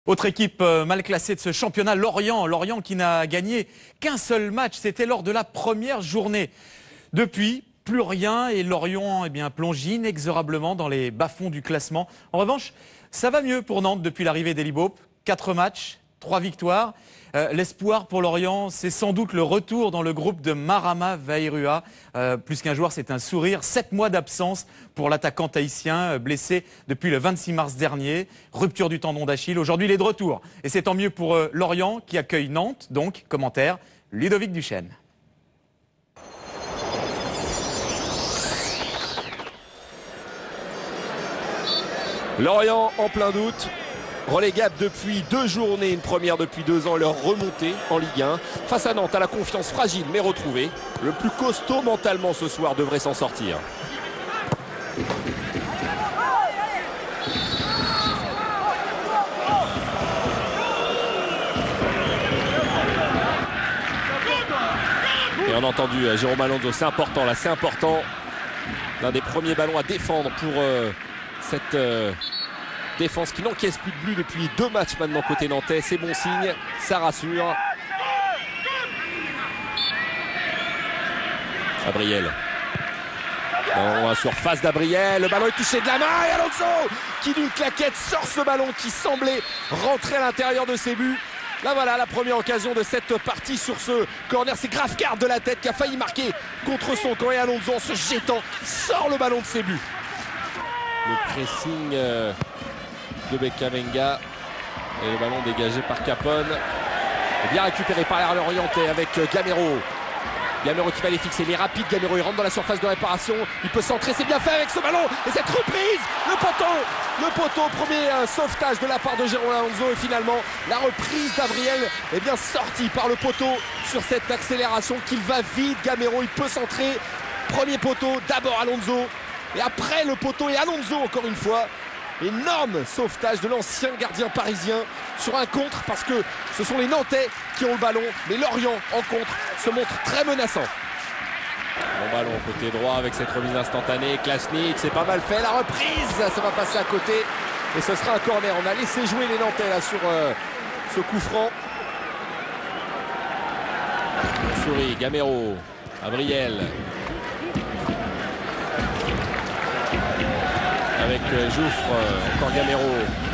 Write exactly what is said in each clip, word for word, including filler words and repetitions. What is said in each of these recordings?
Autre équipe mal classée de ce championnat, Lorient. Lorient qui n'a gagné qu'un seul match, c'était lors de la première journée. Depuis, plus rien et Lorient eh bien, plonge inexorablement dans les bas-fonds du classement. En revanche, ça va mieux pour Nantes depuis l'arrivée d'Eli Boep. Quatre matchs, trois victoires. Euh, L'espoir pour Lorient, c'est sans doute le retour dans le groupe de Marama Vairua. Euh, plus qu'un joueur, c'est un sourire. Sept mois d'absence pour l'attaquant tahitien, euh, blessé depuis le vingt-six mars dernier. Rupture du tendon d'Achille. Aujourd'hui, il est de retour. Et c'est tant mieux pour euh, Lorient qui accueille Nantes. Donc, commentaire, Ludovic Duchesne. Lorient en plein doute, relégable depuis deux journées, une première depuis deux ans, leur remontée en Ligue un. Face à Nantes, à la confiance fragile mais retrouvée, le plus costaud mentalement ce soir devrait s'en sortir. Et on a entendu Jérôme Alonso, c'est important là, c'est important. L'un des premiers ballons à défendre pour euh, cette euh, défense qui n'encaisse plus de but depuis deux matchs maintenant côté nantais. C'est bon signe, ça rassure. Abriel. Dans la surface d'Abriel, le ballon est touché de la main et Alonso qui d'une claquette sort ce ballon qui semblait rentrer à l'intérieur de ses buts. Là voilà la première occasion de cette partie sur ce corner. C'est Graafkaart de la tête qui a failli marquer contre son camp et Alonso en se jetant sort le ballon de ses buts. Le pressing de Bekamenga et le ballon dégagé par Capone. Et bien récupéré par l'air orienté avec Gamero. Gamero qui va les fixer, il est rapide, Gamero il rentre dans la surface de réparation, il peut centrer, c'est bien fait avec ce ballon et cette reprise, le poteau, le poteau, premier euh, sauvetage de la part de Jérôme Alonso et finalement la reprise d'Abriel est bien sortie par le poteau sur cette accélération qu'il va vite, Gamero il peut centrer, premier poteau, d'abord Alonso et après le poteau et Alonso encore une fois. Énorme sauvetage de l'ancien gardien parisien sur un contre parce que ce sont les Nantais qui ont le ballon, mais Lorient en contre se montre très menaçant. Bon ballon côté droit avec cette remise instantanée, Klasnik, c'est pas mal fait, la reprise, ça va passer à côté et ce sera un corner. On a laissé jouer les Nantais là sur euh, ce coup franc. Souris, Gamero, Abriel. Avec Jouffre, encore Gamero.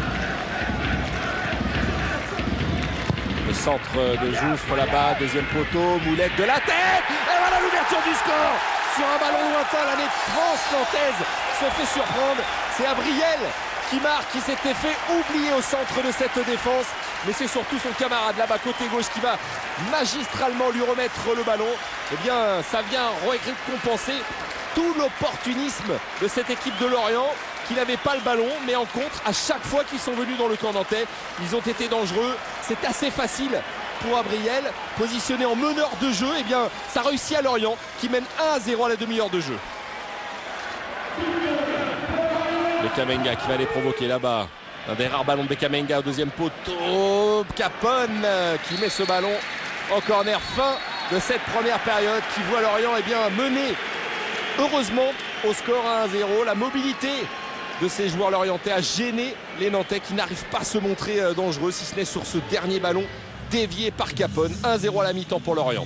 Le centre de Jouffre là-bas, deuxième poteau, Moulette de la tête. Et voilà l'ouverture du score sur un ballon lointain. La défense nantaise se fait surprendre. C'est Abriel qui marque, qui s'était fait oublier au centre de cette défense. Mais c'est surtout son camarade là-bas côté gauche qui va magistralement lui remettre le ballon. Eh bien, ça vient récompenser tout l'opportunisme de cette équipe de Lorient qui n'avait pas le ballon, mais en contre, à chaque fois qu'ils sont venus dans le camp nantais, ils ont été dangereux. C'est assez facile pour Abriel, positionné en meneur de jeu. Et eh bien, ça réussit à Lorient, qui mène un à zéro à la demi-heure de jeu. Bekamenga qui va les provoquer là-bas. Un des rares ballons de Bekamenga au deuxième poteau. Capone qui met ce ballon en corner. Fin de cette première période qui voit Lorient eh bien, mener heureusement au score à un zéro. La mobilité de ces joueurs lorientais a gêné les Nantais qui n'arrivent pas à se montrer dangereux, si ce n'est sur ce dernier ballon dévié par Capone. un zéro à la mi-temps pour Lorient.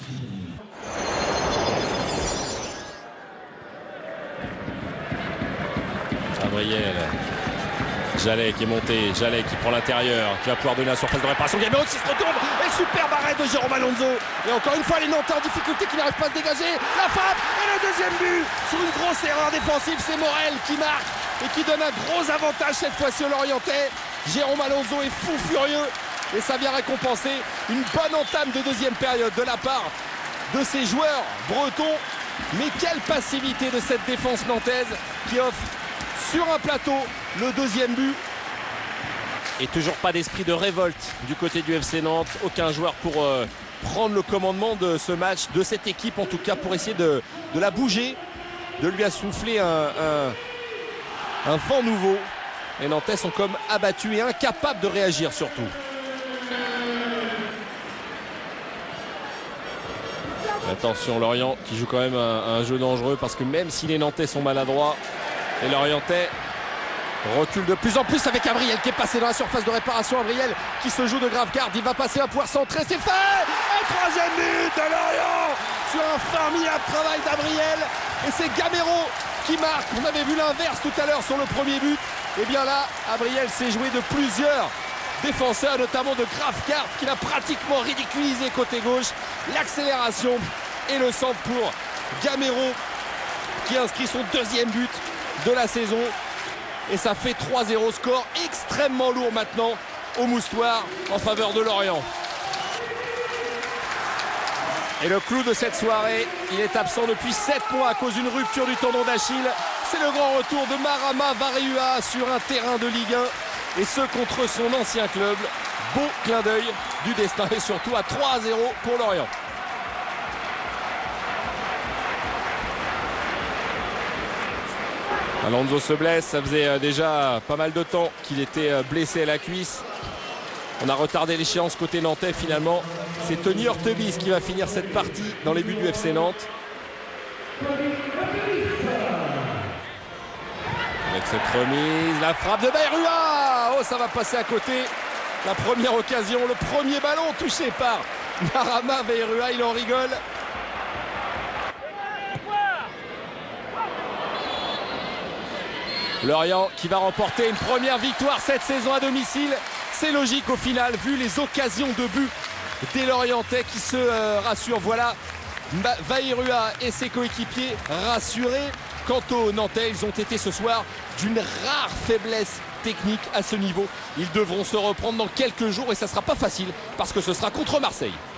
Abriel. Jallet qui est monté, Jallet qui prend l'intérieur, qui va pouvoir donner la surface de réparation. Gamero qui se retourne et super arrêt de Jérôme Alonso. Et encore une fois les Nantais en difficulté qui n'arrivent pas à se dégager. La frappe et le deuxième but sur une grosse erreur défensive. C'est Morel qui marque et qui donne un gros avantage cette fois-ci aux Lorientais. Jérôme Alonso est fou furieux et ça vient récompenser une bonne entame de deuxième période de la part de ces joueurs bretons. Mais quelle passivité de cette défense nantaise qui offre sur un plateau le deuxième but. Et toujours pas d'esprit de révolte du côté du F C Nantes. Aucun joueur pour euh, prendre le commandement de ce match, de cette équipe en tout cas, pour essayer de, de la bouger, de lui assouffler un, un, un vent nouveau. Les Nantais sont comme abattus et incapables de réagir surtout. Attention Lorient qui joue quand même un, un jeu dangereux parce que même si les Nantais sont maladroits, les Lorientais Recule de plus en plus avec Abriel qui est passé dans la surface de réparation. Abriel qui se joue de grave garde. Il va passer à pouvoir centrer. C'est fait. Un troisième but de Lorient sur un formidable travail d'Abriel. Et c'est Gamero qui marque. On avait vu l'inverse tout à l'heure sur le premier but. Et bien là, Abriel s'est joué de plusieurs défenseurs, notamment de Gravegarde qui l'a pratiquement ridiculisé côté gauche. L'accélération et le centre pour Gamero qui inscrit son deuxième but de la saison. Et ça fait trois zéro, score extrêmement lourd maintenant au Moustoir en faveur de Lorient. Et le clou de cette soirée, il est absent depuis sept mois à cause d'une rupture du tendon d'Achille. C'est le grand retour de Marama Varehua sur un terrain de Ligue un. Et ce contre son ancien club. Beau clin d'œil du destin et surtout à trois zéro pour Lorient. Alonso se blesse, ça faisait déjà pas mal de temps qu'il était blessé à la cuisse. On a retardé l'échéance côté nantais finalement. C'est Tony Hortebis qui va finir cette partie dans les buts du F C Nantes. Avec cette remise, la frappe de Varehua. Oh, ça va passer à côté. La première occasion, le premier ballon touché par Marama Varehua, il en rigole. Lorient qui va remporter une première victoire cette saison à domicile. C'est logique au final, vu les occasions de but des Lorientais qui se euh, rassurent. Voilà, Varehua et ses coéquipiers rassurés. Quant aux Nantais, ils ont été ce soir d'une rare faiblesse technique à ce niveau. Ils devront se reprendre dans quelques jours et ça ne sera pas facile parce que ce sera contre Marseille.